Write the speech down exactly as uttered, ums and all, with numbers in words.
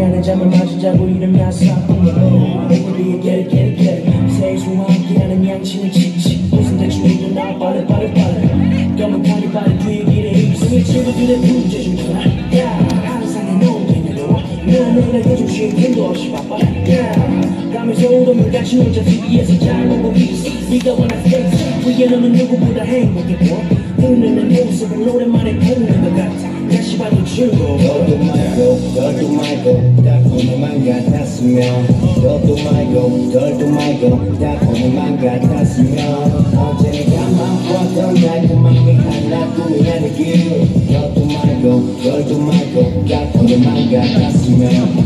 나는 잠을 마주 자고 일어나 싸움으로 우리의 get it get it get it 세수와 함께하는 양치는 칙칙 무슨 대충 일어나 빠르 빠르 빠르 검은 칼이 빠른 뒤에 길에 입술이 친구들의 문제 중 하나야 항상 해놓은 빈으로 난 내가 요즘 쉴 틈도 없이 바빠 가면서 우동을 같이 놀자 티비에서 잘 보고 있어 네가 원한 섹스 위에 너는 누구보다 행복했고 웃는 내 모습을 오랜만에 보는 것 같아 다시 봐도 즐거워 너도 말고 덜도 말고 딱 오늘만 같았으면 너도 말고 덜도 말고 딱 오늘만 같았으면 언제가만 보던 달콤한 게 하나 꿈이 아니길 너도 말고 덜도 말고 딱 오늘만 같았으면